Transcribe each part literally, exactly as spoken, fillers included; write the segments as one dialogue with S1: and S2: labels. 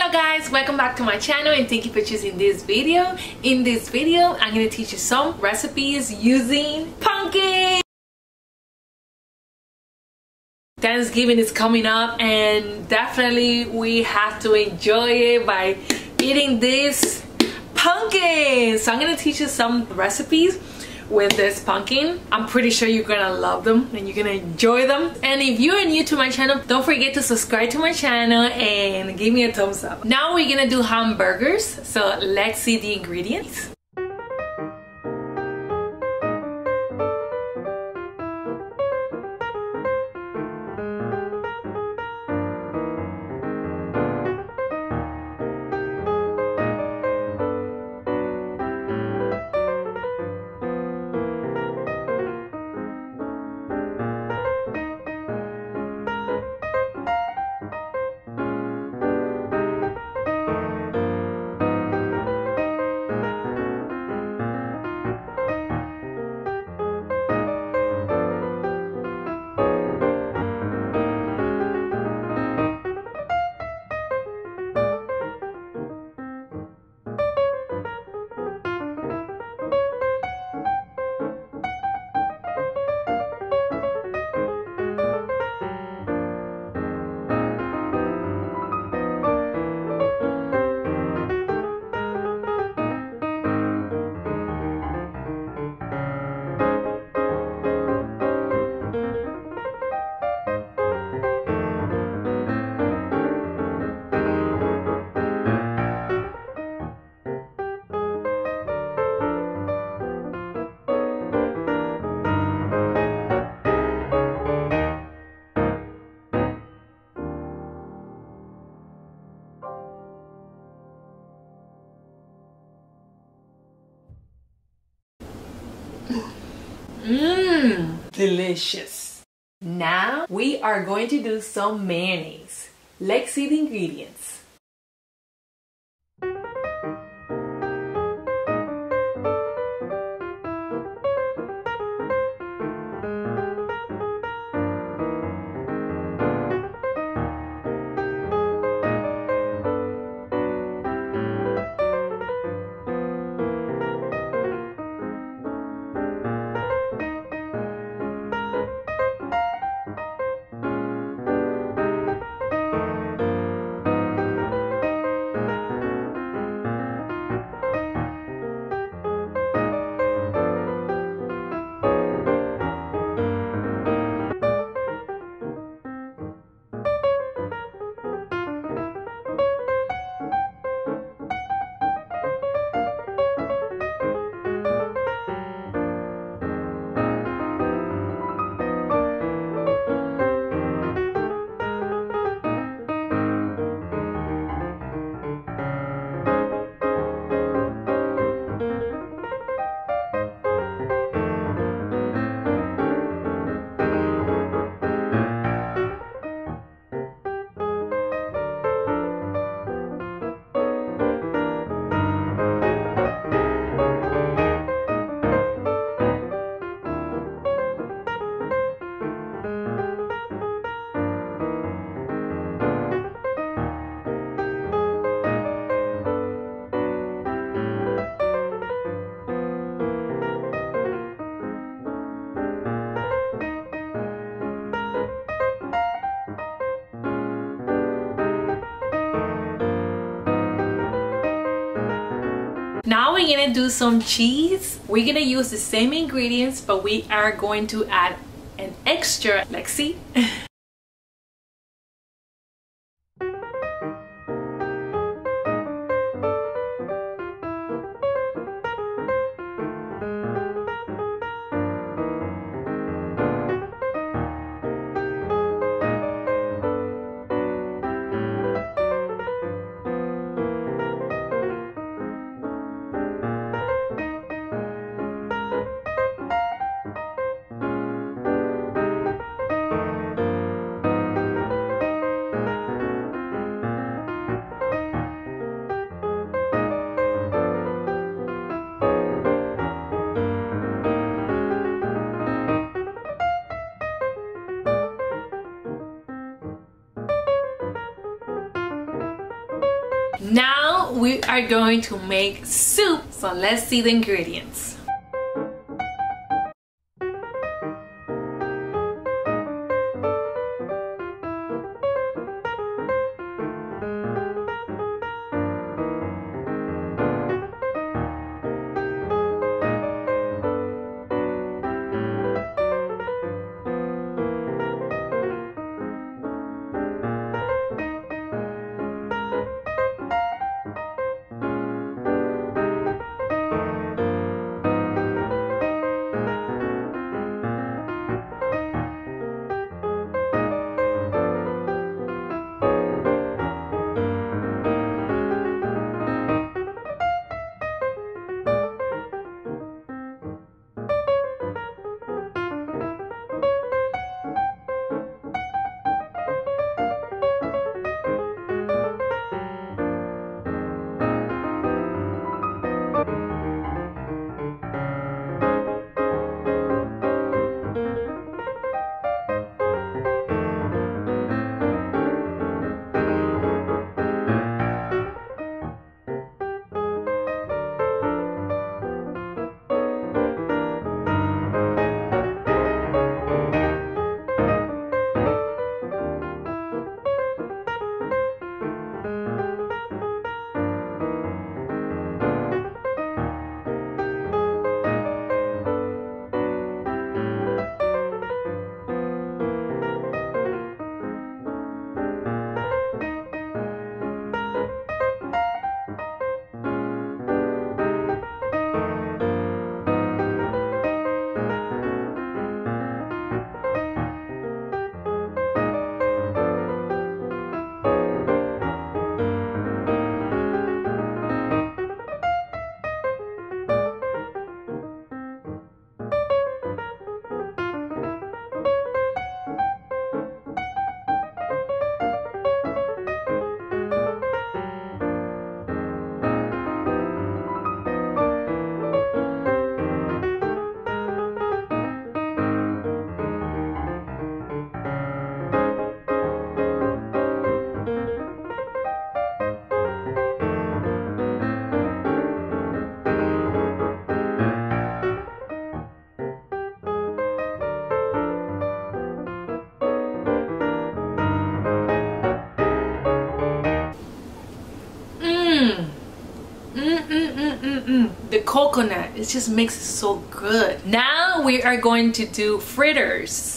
S1: Hello guys, welcome back to my channel and thank you for choosing this video. In this video, I'm going to teach you some recipes using pumpkin. Thanksgiving is coming up and definitely we have to enjoy it by eating this pumpkin. So I'm going to teach you some recipes with this pumpkin. I'm pretty sure you're gonna love them and you're gonna enjoy them. And if you are new to my channel, don't forget to subscribe to my channel and give me a thumbs up. Now we're gonna do hamburgers, so let's see the ingredients. Mmm, delicious. Now we are going to do some mayonnaise. Let's see the ingredients. Now we're gonna do some cheese. We're gonna use the same ingredients, but we are going to add an extra. Let's see. Now we are going to make soup, so let's see the ingredients. Mm-mm. The coconut, it just makes it so good. Now we are going to do fritters.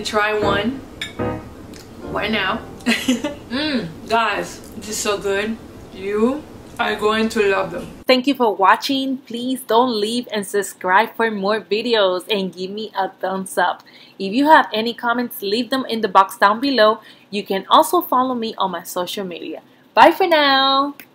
S1: try one right now. Mmm, guys, this is so good. You are going to love them.
S2: Thank you for watching. Please don't leave and subscribe for more videos and give me a thumbs up. If you have any comments, leave them in the box down below. You can also follow me on my social media. Bye for now.